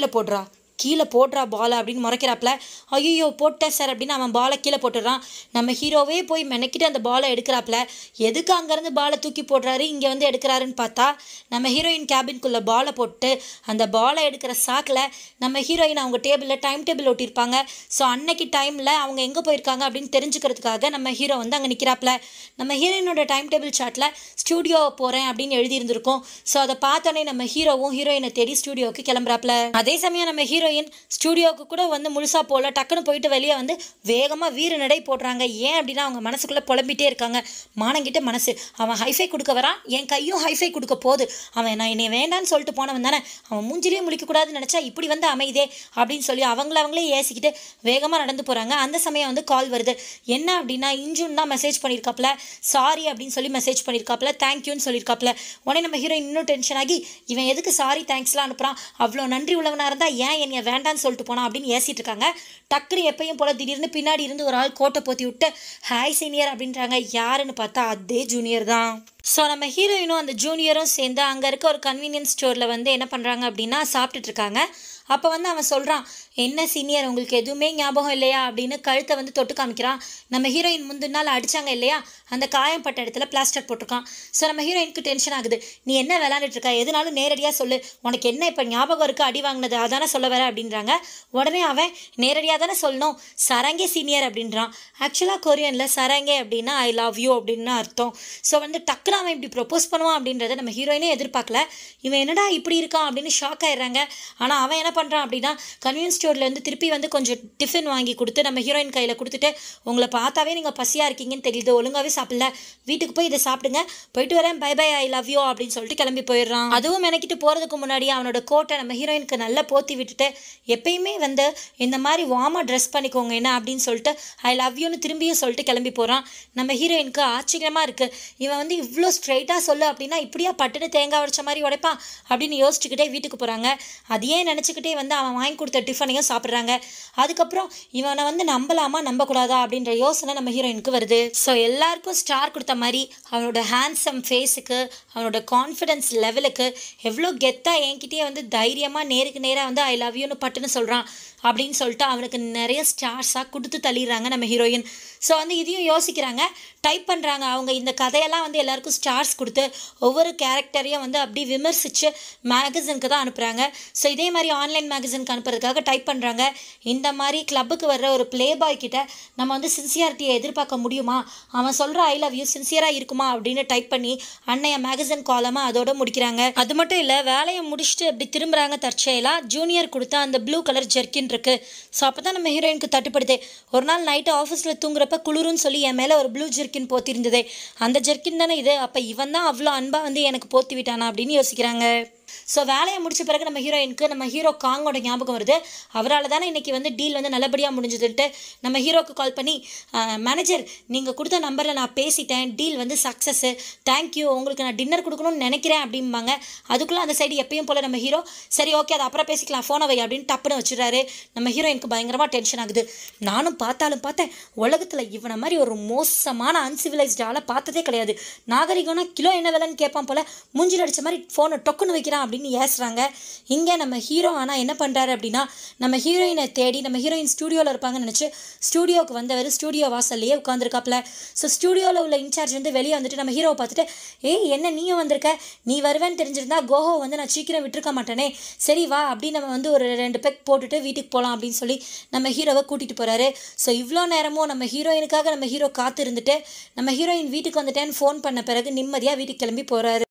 Speaker 1: கீழே போடுறா பாலை அப்படின்னு முறைக்கிறாப்புல. ஐயோ போட்டேன் சார் அப்படின்னு அவன் பாலை கீழே போட்டுடுறான். நம்ம ஹீரோவே போய் மெனக்கிட்டு அந்த பாலை எடுக்கிறாப்புல. எதுக்கு அங்கேருந்து பாலை தூக்கி போடுறாரு இங்கே வந்து எடுக்கிறாருன்னு பார்த்தா, நம்ம ஹீரோயின் கேபின்குள்ளே பாலை போட்டு அந்த பாலை எடுக்கிற சாக்கில் நம்ம ஹீரோயின் அவங்க டேபிளில் டைம் டேபிள் ஒட்டியிருப்பாங்க. ஸோ அன்னைக்கு டைமில் அவங்க எங்கே போயிருக்காங்க அப்படின்னு தெரிஞ்சுக்கிறதுக்காக நம்ம ஹீரோ வந்து அங்கே நிற்கிறாப்புல. நம்ம ஹீரோயினோட டைம் டேபிள் சார்ட்டில் ஸ்டூடியோ போகிறேன் அப்படின்னு எழுதியிருந்திருக்கோம். ஸோ அதை பார்த்தோன்னே நம்ம ஹீரோயினை தேடி ஸ்டூடியோவுக்கு கிளம்புறாப்புல. அதே சமயம் நம்ம ஹீரோயின் ஸ்டூடியோவுக்கு கூட வந்து முழுசாக போகல, டக்குன்னு போயிட்டு வெளியே வந்து வேகமாக வீர நடை போடுறாங்க. ஏன் அப்படின்னா அவங்க மனசுக்குள்ளே புலம்பிகிட்டே இருக்காங்க, மானங்கிட்ட மனசு, அவன் ஹைஃபை கொடுக்க வரான், என் கையும் ஹைஃபை கொடுக்க போகுது, அவன் நான் என்னை வேண்டான்னு சொல்லிட்டு போனவன் தானே, அவன் மூஞ்சிலேயே முழிக்கக்கூடாதுன்னு நினச்சா இப்படி வந்து அமைதே அப்படின்னு சொல்லி அவங்களே ஏசிக்கிட்டு வேகமாக நடந்து போகிறாங்க. அந்த சமயம் வந்து கால் வருது. என்ன அப்படின்னா, இன்ஜூன் தான் மெசேஜ் பண்ணியிருக்காப்புல, சாரி அப்படின்னு சொல்லி மெசேஜ் பண்ணியிருக்காப்புல, தேங்க்யூன்னு சொல்லியிருக்காப்புல. உடனே நம்ம ஹீரோயின் இன்னும் டென்ஷன் ஆகி, இவன் எதுக்கு சாரி தேங்க்ஸ்லாம் அனுப்புகிறான், அவ்வளோ நன்றி உள்ளவனாக இருந்தால் ஏன் என்னை வேண்டான்னு சொல்லிட்டு போனா அப்படின்னு ஏசிட்டு இருக்காங்க. டக்குனு எப்பயும் போல திடீர்னு பின்னாடி இருந்து ஒரு ஆள் கோட்டை போத்தி விட்டு ஹாய் சீனியர் அப்படின்றாங்க. யாருன்னு பார்த்தா அதே ஜூனியர் தான். ஸோ நம்ம ஹீரோயினும் அந்த ஜூனியரும் சேர்ந்து அங்கே இருக்க ஒரு கன்வீனியன்ஸ் ஸ்டோரில் வந்து என்ன பண்ணுறாங்க அப்படின்னா சாப்பிட்டுட்டு இருக்காங்க. அப்போ வந்து அவன் சொல்கிறான், என்ன சீனியர் உங்களுக்கு எதுவுமே ஞாபகம் இல்லையா அப்படின்னு கழுத்தை வந்து தொட்டு காமிக்கிறான். நம்ம ஹீரோயின் முந்தின நாள் அடித்தாங்க இல்லையா, அந்த காயம் பட்ட இடத்துல பிளாஸ்டர் போட்டிருக்கான். ஸோ நம்ம ஹீரோயினுக்கு டென்ஷன் ஆகுது. நீ என்ன விளாண்டுட்டு இருக்கா, எதுனாலும் நேரடியாக சொல்லு, உனக்கு என்ன இப்போ ஞாபகம் இருக்குது அடி வாங்கினது அதானே சொல்ல வர அப்படின்றாங்க. உடனே அவன் நேரடியாக தானே சொல்லணும், சரங்கே சீனியர் அப்படின்றான். ஆக்சுவலாக கொரியனில் சரங்கே அப்படின்னா ஐ லவ் யூ அப்படின்னு அர்த்தம். ஸோ வந்து டக்குனு அவன் இப்படி ப்ரொப்போஸ் பண்ணுவான் அப்படின்றத நம்ம ஹீரோயினே எதிர்பார்க்கல. இவன் என்னடா இப்படி இருக்கான் அப்படின்னு ஷாக் ஆயிடுறாங்க. ஆனால் அவன் என்ன பண்ணுறான் அப்படின்னா கன்வீனியன்ஸ் ஸ்டோர்லேருந்து திருப்பி வந்து கொஞ்சம் டிஃபன் வாங்கி கொடுத்து நம்ம ஹீரோயின் கையில் கொடுத்துட்டு, உங்களை பார்த்தாவே நீங்கள் பசியாக இருக்கீங்கன்னு தெரியுது, ஒழுங்காகவே சாப்பிடல, வீட்டுக்கு போய் இதை சாப்பிடுங்க, போயிட்டு வரேன், bye bye I love you அப்படின்னு சொல்லிட்டு கிளம்பி போயிடுறான். அதுவும் மெனக்கிட்டு போகிறதுக்கு முன்னாடி அவனோட கோட்டை நம்ம ஹீரோயினுக்கு நல்லா போத்தி விட்டுட்டு, எப்பயுமே வந்து இந்த மாதிரி வார்மாக ட்ரெஸ் பண்ணிக்கோங்க என்ன அப்படின்னு சொல்லிட்டு ஐ லவ் யூன்னு திரும்பியும் சொல்லிட்டு கிளம்பி போகிறான். நம்ம ஹீரோயினுக்கு ஆச்சரியமாக இருக்குது. இவன் வந்து இவ்வளோ ஸ்ட்ரைட்டாக சொல்லு அப்படின்னா இப்படியா பட்டுன்னு தேங்காய் உடைச்ச மாதிரி உடைப்பான் அப்படின்னு யோசிச்சுக்கிட்டே வீட்டுக்கு போகிறாங்க. அதையே நினச்சிக்கிட்டே வந்து அவன் வாங்கி கொடுத்த டிஃபனையும் சாப்பிட்றாங்க. அதுக்கப்புறம் இவனை வந்து நம்பலாமா நம்பக்கூடாதா அப்படின்ற யோசனை நம்ம ஹீரோயினுக்கு வருது. ஸோ எல்லாருக்கும் ஸ்டார் கொடுத்த மாதிரி அவனோட ஹேண்ட்ஸம் ஃபேஸுக்கு, அவனோட கான்ஃபிடென்ஸ் லெவலுக்கு எவ்வளோ கெத்தாக என்கிட்டயே வந்து தைரியமாக நேருக்கு நேராக வந்து ஐ லவ் யூன்னு பட்டுன்னு சொல்கிறான் அப்படின்னு சொல்லிட்டு அவனுக்கு நிறைய ஸ்டார்ஸாக கொடுத்து தள்ளிடுறாங்க நம்ம ஹீரோயின். ஸோ வந்து இதையும் யோசிக்கிறாங்க, டைப் பண்ணுறாங்க. அவங்க இந்த கதையெல்லாம் வந்து எல்லாருக்கும் ஸ்டார்ஸ் கொடுத்து ஒவ்வொரு கேரக்டரையும் வந்து அப்படி விமர்சித்து மேகசினுக்கு தான் அனுப்புகிறாங்க. ஸோ இதே மாதிரி ஆன்லைன் மேகசினுக்கு அனுப்புறதுக்காக டைப் பண்ணுறாங்க. இந்த மாதிரி கிளப்புக்கு வர்ற ஒரு ப்ளே பாய் கிட்ட நம்ம வந்து சின்சியாரிட்டியை எதிர்பார்க்க முடியுமா, அவன் சொல்கிற ஐ லவ் யூ சின்சியராக இருக்குமா அப்படின்னு டைப் பண்ணி அன்னைய மேகசின் காலமாக அதோட முடிக்கிறாங்க. அது மட்டும் இல்லை, வேலையை முடிச்சுட்டு அப்படி திரும்புகிறாங்க. தற்செயலாக ஜூனியர் கொடுத்தா அந்த ப்ளூ கலர் ஜெர்க்கின் இருக்குது. ஸோ அப்போ தான் நம்ம ஹீரோயினுக்கு தட்டுப்படுது. ஒரு நாள் நைட்டு ஆஃபீஸில் தூங்குறப்ப குளிருன்னு சொல்லி என் மேலே ஒரு ப்ளூ ஜெர்க்கின் போத்திருந்ததே, அந்த ஜெர்க்கின் தானே இது, அப்போ இவன் தான் அவ்வளோ அன்பாக வந்து எனக்கு போத்தி விட்டானா அப்படின்னு யோசிக்கிறாங்க. ஸோ வேலையை முடிச்ச பிறகு நம்ம ஹீரோயினுக்கு நம்ம ஹீரோ காங்கோட ஞாபகம் வருது. அவரால் தானே இன்றைக்கி வந்து டீல் வந்து நல்லபடியாக முடிஞ்சதுன்ட்டு நம்ம ஹீரோக்கு கால் பண்ணி, மேனேஜர் நீங்கள் கொடுத்த நம்பரில் நான் பேசிட்டேன், டீல் வந்து சக்ஸஸ்ஸு, தேங்க்யூ, உங்களுக்கு நான் டின்னர் கொடுக்கணும்னு நினைக்கிறேன் அப்படிம்பாங்க. அதுக்குள்ளே அந்த சைடு எப்பயும் போல் நம்ம ஹீரோ சரி ஓகே அதை அப்புறம் பேசிக்கலாம், ஃபோனை வை அப்படின்னு டப்புன்னு வச்சுடுறாரு. நம்ம ஹீரோயினுக்கு பயங்கரமாக டென்ஷன் ஆகுது. நானும் பார்த்தேன், உலகத்தில் இவனை மாதிரி ஒரு மோசமான அன்சிவிலைஸ்ட் ஆளை பார்த்ததே கிடையாது, நாகரிகம்னா கிலோ என்ன விலைன்னு கேட்பான் போல், மூஞ்சில் அடித்த மாதிரி ஃபோனை டொக்குன்னு வைக்கிறான் அப்படின்னு ஏசுறாங்க. இங்கே நம்ம ஹீரோ ஆனால் என்ன பண்ணுறாரு அப்படின்னா நம்ம ஹீரோயினை தேடி நம்ம ஹீரோயின் ஸ்டூடியோவில் இருப்பாங்கன்னு நினச்சி ஸ்டூடியோவுக்கு வந்தவர் ஸ்டூடியோ வாசல்லையே உட்காந்துருக்காப்புல. ஸோ ஸ்டூடியோவில் உள்ள இன்சார்ஜ் வந்து வெளியே வந்துட்டு நம்ம ஹீரோவை பார்த்துட்டு, ஏய் என்ன நீயும் வந்திருக்க, நீ வருவேன்னு தெரிஞ்சிருந்தா கோஹோ வந்து நான் சீக்கிரம் விட்டுருக்க மாட்டேனே, சரி வா அப்படின்னு நம்ம வந்து ஒரு 2 பெக் போட்டுட்டு வீட்டுக்கு போகலாம் அப்படின்னு சொல்லி நம்ம ஹீரோவை கூட்டிகிட்டு போகிறாரு. ஸோ இவ்வளோ நேரமும் நம்ம ஹீரோயினுக்காக நம்ம ஹீரோ காத்து இருந்துட்டு நம்ம ஹீரோயின் வீட்டுக்கு வந்துட்டேன்னு ஃபோன் பண்ண பிறகு நிம்மதியாக வீட்டுக்கு கிளம்பி போகிறாரு.